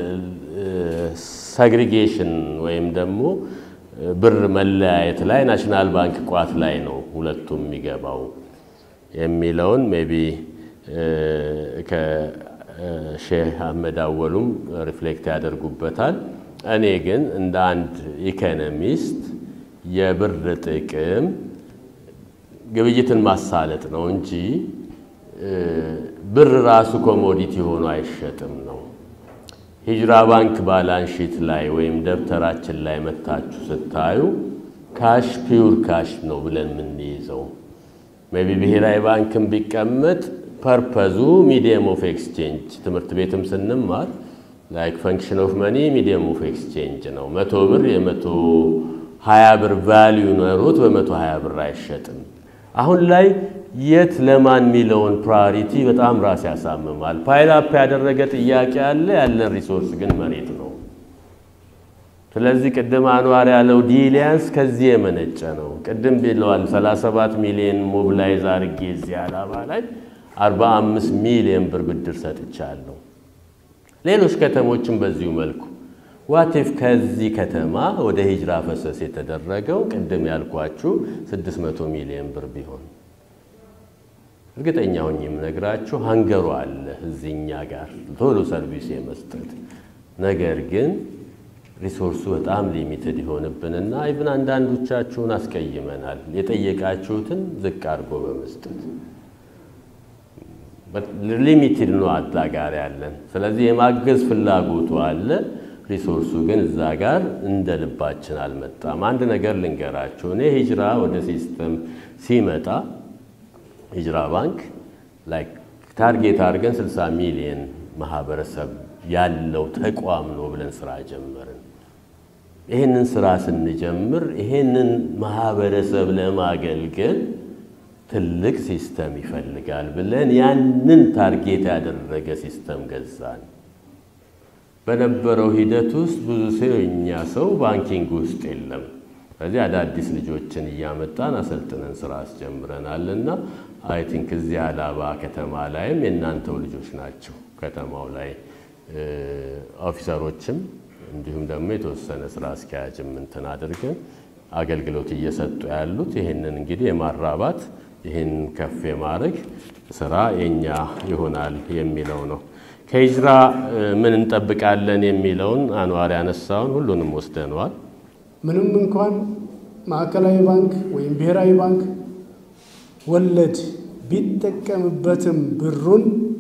ሳግሪጌሽን ወይም ደግሞ ብር መለያየት ላይ ናሽናል ባንክ ቋት ላይ ነው ሁለቱም የሚገባው የሚለውን ሜቢ ከሼህ አህመድ አወሉም ሪፍሌክት ያደርጉበታል። እኔ ግን እንደ አንድ ኢኮኖሚስት የብር ጥቅም ግብይትን ማሳለጥ ነው እንጂ ብር ራሱ ኮሞዲቲ ሆኖ አይሸጥም ነው። ሂጅራ ባንክ ባላንስ ሺት ላይ ወይም ደብተራችን ላይ መታችሁ ስታዩ ካሽ ፒውር ካሽ ነው ብለን የምንይዘው። ሜቢ ብሔራዊ ባንክም ቢቀመጥ ፐርፐዙ ሚዲየም ኦፍ ኤክስቼንጅ ትምህርት ቤትም ስንማር ላይክ ፈንክሽን ኦፍ መኒ ሚዲየም ኦፍ ኤክስቼንጅ ነው። 100 ብር የ120 ብር ቫልዩ ኖሮት በ120 ብር አይሸጥም። አሁን ላይ የት ለማን ሚለውን ፕራዮሪቲ በጣም ራስ ያሳምማል ፓይል አፕ ያደረገ ጥያቄ አለ ያለን ሪሶርስ ግን መሬት ነው ስለዚህ ቅድም አንዋር ያለው ዲሊያንስ ከዚህ የመነጨ ነው ቅድም ቢለዋል 37 ሚሊዮን ሞቢላይዝ አርጌ እዚህ አላባ ላይ 45 ሚሊዮን ብር ብድር ሰጥቻለሁ ሌሎች ከተሞችን በዚሁ መልኩ ዋቲፍ ከዚህ ከተማ ወደ ሂጅራ ፈሰስ የተደረገው ቅድም ያልኳችሁ 600 ሚሊዮን ብር ቢሆን እርግጠኛ ሆኜ የምነግራችሁ ሃንገሩ አለ እዚህኛ ጋር ቶሎ ሰርቪስ የመስጠት ነገር ግን ሪሶርሱ በጣም ሊሚትድ ይሆንብንና ኢቭን አንዳንዶቻችሁን አስቀይመናል የጠየቃችሁትን ዝቅ አድርጎ በመስጠት ሊሚትድ ነው አጣጋሪ ያለን ስለዚህ የማገዝ ፍላጎቱ አለ ሪሶርሱ ግን እዛ ጋር እንደ ልባችን አልመጣም አንድ ነገር ልንገራችሁ እኔ ሂጅራ ወደ ሲስተም ሲመጣ ሂጅራ ባንክ ላይክ ታርጌት አድርገን 60 ሚሊዮን ማህበረሰብ ያለው ተቋም ነው ብለን ስራ ጀመርን ይሄንን ስራ ስንጀምር ይሄንን ማህበረሰብ ለማገልገል ትልቅ ሲስተም ይፈልጋል ብለን ያንን ታርጌት ያደረገ ሲስተም ገዛን በነበረው ሂደት ውስጥ ብዙ ሰውኛ ሰው ባንኪንግ ውስጥ የለም ስለዚህ አዳዲስ ልጆችን ያመጣን አሰልጥነን ስራ አስጀምረናልና አይ ቲንክ እዚህ አላባ ከተማ ላይም የናንተው ልጆች ናቸው ከተማው ላይ ኦፊሰሮችም እንዲሁም ደግሞ የተወሰነ ስራ አስኪያጅም እንትን አድርገን አገልግሎት እየሰጡ ያሉት ይሄንን እንግዲህ የማራባት ይሄን ከፍ የማድረግ ስራ የኛ ይሆናል የሚለው ነው ከሂጅራ ምን እንጠብቃለን የሚለውን አንዋር ያነሳውን ሁሉንም ወስደናል ምንም እንኳን ማዕከላዊ ባንክ ወይም ብሔራዊ ባንክ ወለድ ቢጠቀምበትም ብሩን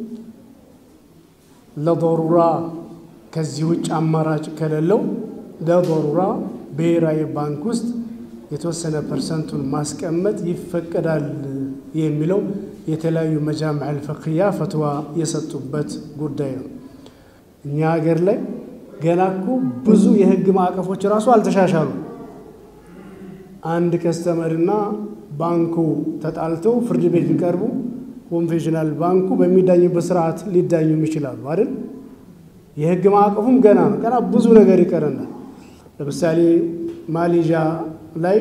ለضرورة ከዚህ ውጭ አማራጭ ከሌለው ለضرورة ብሔራዊ ባንክ ውስጥ የተወሰነ ፐርሰንቱን ማስቀመጥ ይፈቀዳል የሚለው የተለያዩ መጃምዕ الفقهية ፈትዋ የሰጡበት ጉዳይ ነው እኛ ሀገር ላይ ገናኩ ብዙ የህግ ማዕቀፎች ራሱ አልተሻሻሉ አንድ ከስተመርና ባንኩ ተጣልተው ፍርድ ቤት ቢቀርቡ ኮንቬንሽናል ባንኩ በሚዳኝበት ስርዓት ሊዳኙ ይችላሉ አይደል የህግ ማዕቀፉም ገና ነው ገና ብዙ ነገር ይቀርናል ለምሳሌ ማሌዥያ ላይ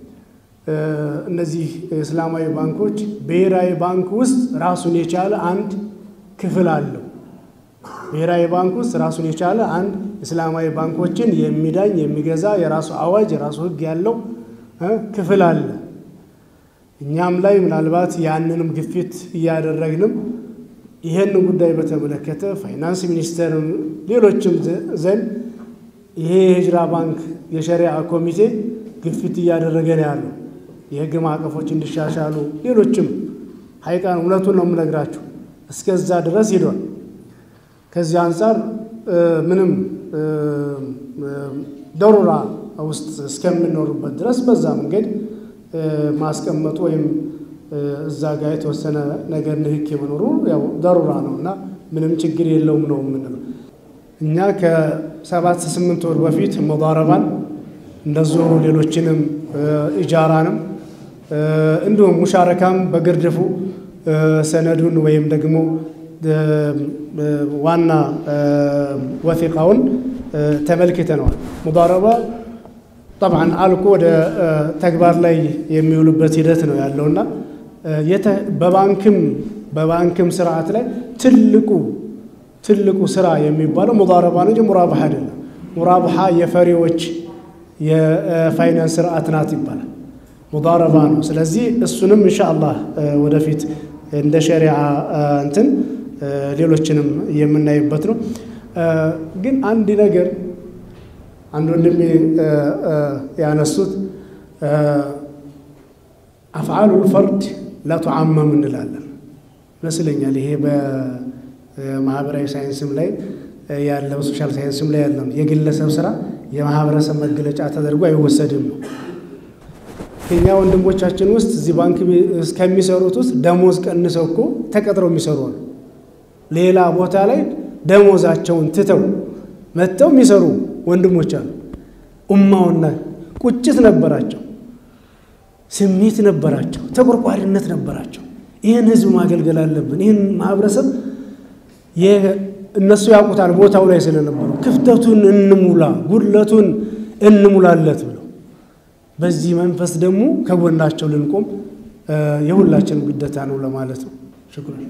እነዚህ እስላማዊ ባንኮች ብሔራዊ ባንክ ውስጥ ራሱን የቻለ አንድ ክፍል አለው ብሔራዊ ባንክ ውስጥ ራሱን የቻለ አንድ እስላማዊ ባንኮችን የሚዳኝ የሚገዛ የራሱ አዋጅ የራሱ ህግ ያለው ክፍል አለ እኛም ላይ ምናልባት ያንንም ግፊት ያደረግንም ይሄን ጉዳይ በተመለከተ ፋይናንስ ሚኒስተር ሌሎችም ዘንድ ይሄ ሂጅራ ባንክ የሸሪዓ ኮሚቴ ግፊት ያደረገ ነው ያለው የህግ ማዕቀፎች እንዲሻሻሉ ሌሎችም ሀይቃን እውነቱን ነው የምነግራችሁ እስከዛ ድረስ ሄዷል ከዚህ አንፃር ምንም ضرورة ውስጥ እስከምንኖርበት ድረስ በዛ መንገድ ማስቀመጡ ወይም እዛ ጋር የተወሰነ ነገር ንክኪ መኖሩ ያው ضرورة ነውና ምንም ችግር የለውም ነው የምንለው እኛ ከ7-8 ወር በፊት መضارባን እንደዚሁ ሌሎችንም ኢጃራንም እንደውም ሙሻረካም በግርድፉ ሰነዱን ወይም ደግሞ ዋና ወثيقውን ተመልክተናል مضاربه طبعا አልቆ ወደ ተግባር ላይ የሚውሉበት ሂደት ነው ያለውና በባንክም ስርዓት ላይ ትልቁ ስራ የሚባለው ሙዳረባ ነው እንጂ ሙራባህ አይደለም ሙራባህ የፈሪዎች የፋይናንስ ስርዓት ናት ይባላል ሙዳረባ ነው ስለዚህ እሱንም ኢንሻአላህ ወደፊት እንደ ሸሪዓ እንትን ሌሎችንም የምናይበት ነው ግን አንድ ነገር አንድ ወንድሜ ያነሱት አፍዓሉ الفرد لا تعمم እንላለን መስለኛል ይሄ በማህበራዊ ሳይንስም ላይ ያለው ሶሻል ሳይንስም ላይ ያለው የግለሰብ ስራ የማህበረሰብ መገለጫ ተደርጎ አይወሰድም ነው ከኛ ወንድሞቻችን ውስጥ እዚህ ባንክ እስከሚሰሩት ውስጥ ደሞዝ ቀንሰው እኮ ተቀጥረው የሚሰሩ ነው ሌላ ቦታ ላይ ደሞዛቸውን ትተው መተው የሚሰሩ ወንድሞች አሉ ኡማውና ቁጭት ነበራቸው ስሜት ነበራቸው ተቆርቋሪነት ነበራቸው ይሄን ህዝብ ማገልገል አለብን። ይሄን ማህበረሰብ እነሱ ያውቁታል ቦታው ላይ ስለነበሩ ክፍተቱን እንሙላ ጉድለቱን እንሙላለት ብለው በዚህ መንፈስ ደግሞ ከጎናቸው ልንቆም የሁላችንም ግዴታ ነው ለማለት ነው። ሽኩራን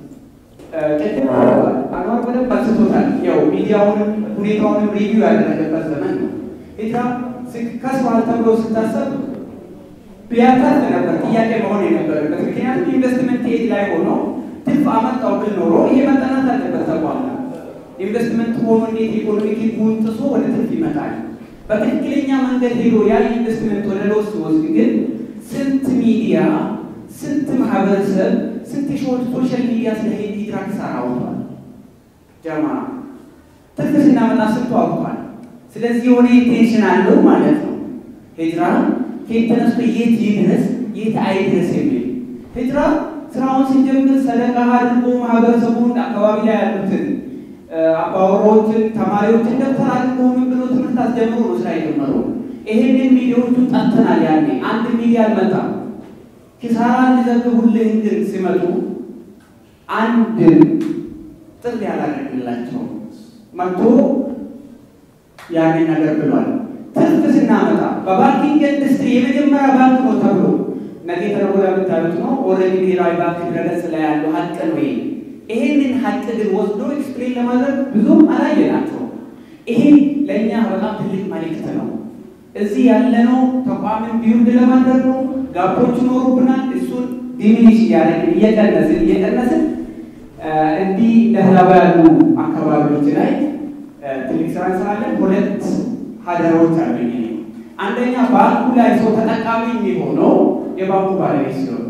አንዋር በደንብ አንስቶታል። ያው ሚዲያውንም ሁኔታውንም ሪቪው ያደረገበት ዘመን ነው። ሂጅራ ከስሯል ተብሎ ስታሰብ ቢያታል ነበር ጥያቄ መሆን የነበረበት። ምክንያቱም ኢንቨስትመንት ኤጅ ላይ ሆኖ ትርፍ አመጣው ብል ኖሮ ይሄ መጠናት አለበት ተቋም ነው። ኢንቨስትመንት ሆኖ እንዴት ኢኮኖሚክ ህጉን ጥሶ ወደ ትርፍ ይመጣል? በትክክለኛ መንገድ ሄዶ ያ ኢንቨስትመንት ወደ ሎስ ሲወስድ ግን ስንት ሚዲያ ስንት ማህበረሰብ ስንት ሶሻል ሚዲያ ስለ ሂጅራ ኪሳራ አውጥቷል። ጀማ ትርፍ ስናመጣ ስንቱ አውጥቷል። ስለዚህ የሆነ ኢንቴንሽን አለው ማለት ነው። ሂጅራ ከየት ተነስቶ የት ይድረስ የት አይድረስ የሚል ሂጅራ ስራውን ስንጀምር ሰደቃ አድርጎ ማህበረሰቡን አካባቢ ላይ ያሉትን አባወራዎችን ተማሪዎችን ደብተር አድርጎ ምን ብሎ ትምህርት አስጀምሮ ነው ስራ የጀመረው። ይሄንን ሚዲያዎቹን ጠጥተናል። ያኔ አንድ ሚዲያ አልመጣም። ኪሳራ ሊዘግቡልህ ግን ሲመጡ አንድ ጥሪ ያላደረግላቸው መጥቶ ያንን ነገር ብሏል። ትርፍ ስናመጣ በባንኪንግ ኢንዱስትሪ የመጀመሪያ ባንክ ነው ተብሎ ነገ ተረጎዳ ብታዩት ነው። ኦልሬዲ ብሔራዊ ባንክ ድረገጽ ላይ ያለው ሀቅ ነው። ይሄንን ሀቅ ግን ወስዶ ኤክስፕሌን ለማድረግ ብዙም አላየናቸው። ይሄ ለእኛ በጣም ትልቅ መልእክት ነው። እዚህ ያለነው ተቋምን ቢውልድ ለማድረግ ነው። ጋፖች ይኖሩብናል። እሱን ዲሚኒሽ እያደረግን እየቀነስን እንዲህ እንደህላባ ያሉ አካባቢዎች ላይ ትልቅ ስራ እንሰራለን። ሁለት ሀደሮች አሉኝ። አንደኛ ባንኩ ላይ ሰው ተጠቃሚ የሚሆነው የባንኩ ባለቤት ሲሆን፣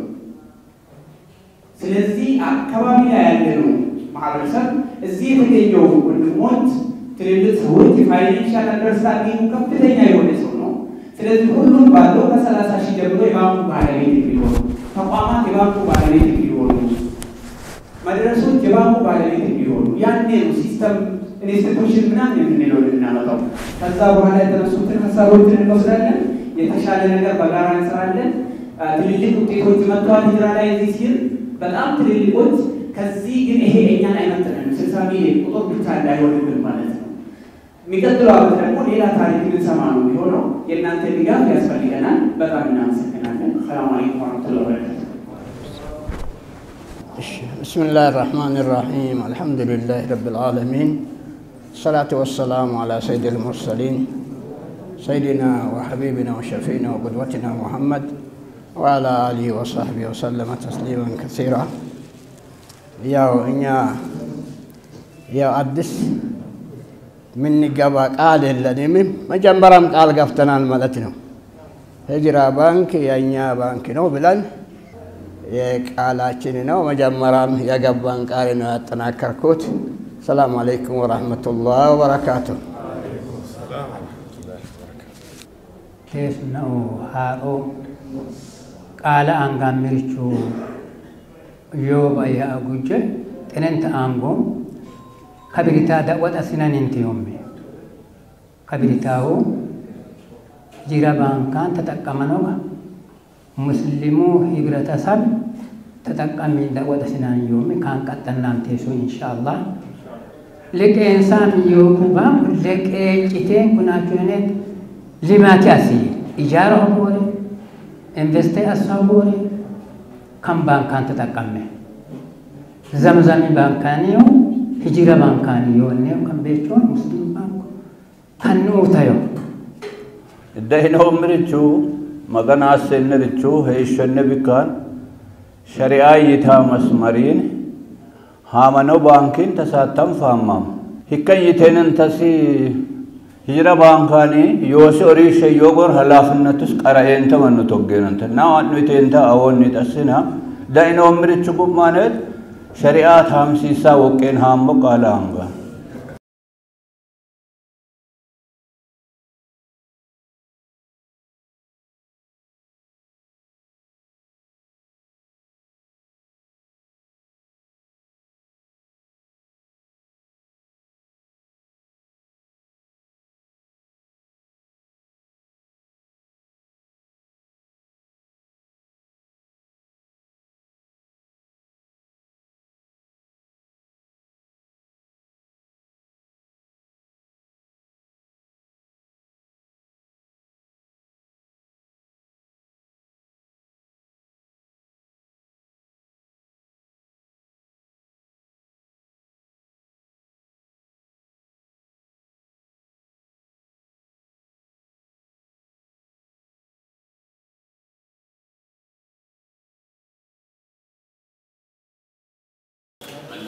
ስለዚህ አካባቢ ላይ ያለነው ማህበረሰብ እዚህ የተገኘው ወንድሞች ትልልቅ ሰዎች የፋይናንሻል አንደርስታንዲንግ ከፍተኛ የሆነ ሰው ነው። ስለዚህ ሁሉም ባለው ከ30 ሺህ ጀምሮ የባንኩ ባለቤት የሚሆኑ ተቋማት የባንኩ ባለቤት የሚሆኑ መድረሶች የባንኩ ባለቤት የሚሆኑ ያኔ ነው ሲስተም ኢንስቲትዩሽን ምናምን የምንለው ልናመጣው። ከዛ በኋላ የተነሱትን ሀሳቦችን እንወስዳለን። የተሻለ ነገር በጋራ እንሰራለን። ትልልቅ ውጤቶች መጥተዋል ሂጅራ ላይ እዚህ ሲል በጣም ትልልቆች። ከዚህ ግን ይሄ እኛን አይመጥንም። 60 ሚሊዮን ቁጥር ብቻ እንዳይሆንብን ማለት ነው። የሚቀጥለው ዓመት ደግሞ ሌላ ታሪክ ልንሰማ ነው የሚሆነው። የእናንተ ድጋፍ ያስፈልገናል። በጣም እናመሰግናለን። ሰላም አለይኩም ወራህመቱላሂ ወበረካቱህ። ብስሚላህ ራህማን ራሒም አልሐምዱሊላህ ረብል ዓለሚን الصلاة والسلام على سيد المرسلين سيدنا وحبيبنا وشفينا وقدوتنا محمد وعلى آله وصحبه وسلم تسليما كثيرا. يا أدس مني قبا قال اللي مجمرم قال قفتنا الملتنا هجرا بانك يا بانك نو بلان قالاتني نو مجمرم يا قبان قالنا تناكركوت. السلام عليكم ورحمة الله وبركاته. كيف نو هارو قال أنغام مريشو يوبا يا أبوجة تننت أنغو كبرتا دعوة أسنان انت يومي كبرتاو جيرابان كان تتقمنوغا مسلمو هبرة سب تتقمين دعوة أسنان يومي كان قتلنا تيسو إن شاء الله. لك إنسان يوكوبام لك إجتين كنا كنت لما تأسي إجارة بوري إنفستي أصابوري كم بانكان تتقمي زمزمي بانكانيو هجرة بانكانيو نيو كم بيشون مسلم بانكو كنو تايو الدهنو مريتشو مغانا سنريتشو هيش النبي كان شريعة يتا مسمارين هامنو بانكين تساتم فامام هكا يتنن تسي هجرة بانكاني يوسي أريش يوغر هلافنتس قرأين تمنو توقينن تناوات نويتين تا أول نتأسنا دهنو مريتشو بمانت شريعة هم سيسا وكين هم بقالانغا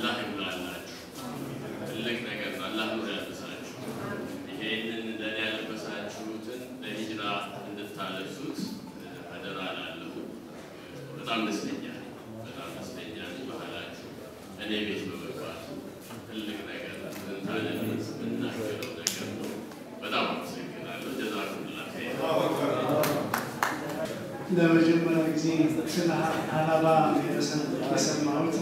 አላህ ይሙላላችሁ። ትልቅ ነገር ነው። አላህ ነው ያለበሳችሁ። ይሄንን ለኔ ያለበሳችሁትን ለሂጅራ እንድታለብሱት አደራ እላለሁ። በጣም ደስተኛ ነኝ ባህላችሁ እኔ ቤት በመግባት ትልቅ ነገር እንታለን የምናገረው ነገር ነው። በጣም አመሰግናለሁ። ጀዛኩሙላህ ኸይር። ለመጀመሪያ ጊዜ ስለ ሀላባ የሰማሁት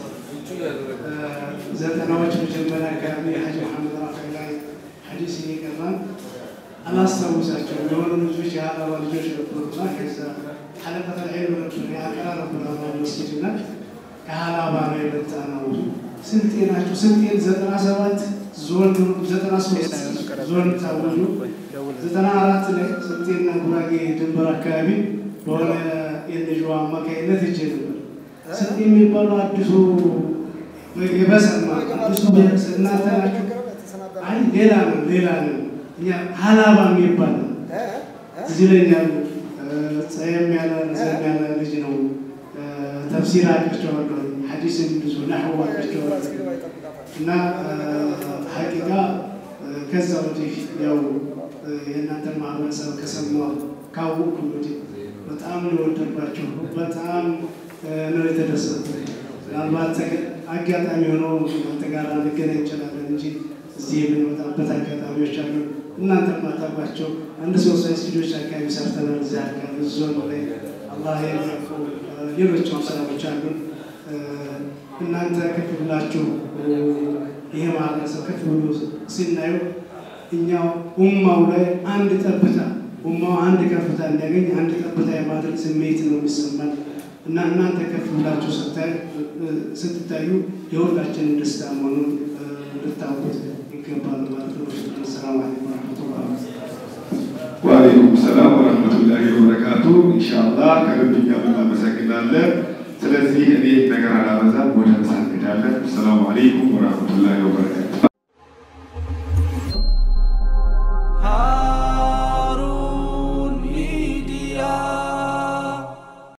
ዘጠናዎች መጀመሪያ አካባቢ ሀጂ መሐመድ ራፊዕ ላይ ሐዲስ እየቀራን አላስታውሳቸውም። የሆኑ ልጆች የሀላባ ልጆች ነበሩና ከዛ ሐለቀተል ዒልም ነበር ያቀራረቡ ነበር መስጊድና ከሀላባ ነው የመጣ ነው። ስንቴ ናቸው? ስንቴን 97 ዞን 93 ዞን ታወጁ 94 ላይ ስንቴና ጉራጌ ድንበር አካባቢ በሆነ የልጅዋ አማካይነት ሄጄ ነበር። ስንቴ የሚባለው አዲሱ የበሰማ አዲሱ እናንተ ናችሁ? አይ ሌላ ነው እኛ ሀላባ የሚባል እዚህ ላይ ያሉ ጸየም ያለ ልጅ ነው። ተፍሲር አቅርቸዋለሁ፣ ሐዲስን ብዙ ነህው አቅርቸዋለሁ እና ሐቂቃ ከዛ ወዲህ ያው የእናንተን ማህበረሰብ ከሰማሁ ካወቅኩ ወዲህ በጣም ነው የወደድኳቸው፣ በጣም ነው የተደሰትኩት። ምናልባት አጋጣሚ ሆኖ እናንተ ጋር ልንገናኝ እንችላለን እንጂ እዚህ የምንመጣበት አጋጣሚዎች አሉ። እናንተ ማታውቋቸው አንድ ሶስት ልጆች አካባቢ ሰርተናል። እዚህ አካባቢ ዞን ላይ አላህ የሚያውቁ ሌሎችም ስራዎች አሉ። እናንተ ከፍ ብላችሁ ይሄ ማህበረሰብ ከፍ ብሎ ሲናዩ እኛው ኡማው ላይ አንድ ጠብታ ኡማው አንድ ከፍታ እንዲያገኝ አንድ ጠብታ የማድረግ ስሜት ነው የሚሰማን እና እናንተ ከፍ ብላችሁ ስትታዩ የሁላችንን ደስታ መሆኑን ልታውቁት ይገባል ማለት ነው። ሰላም አለይኩም ወራህመቱላሂ ወአለይኩም ሰላም ወራህመቱላሂ ወበረካቱ። ኢንሻአላህ ከልብኛ እናመሰግናለን። ስለዚህ እኔ ነገር አላበዛም፣ ወደ ምሳ እንሄዳለን። ሰላም አለይኩም ወራህመቱላሂ ወበረካቱ።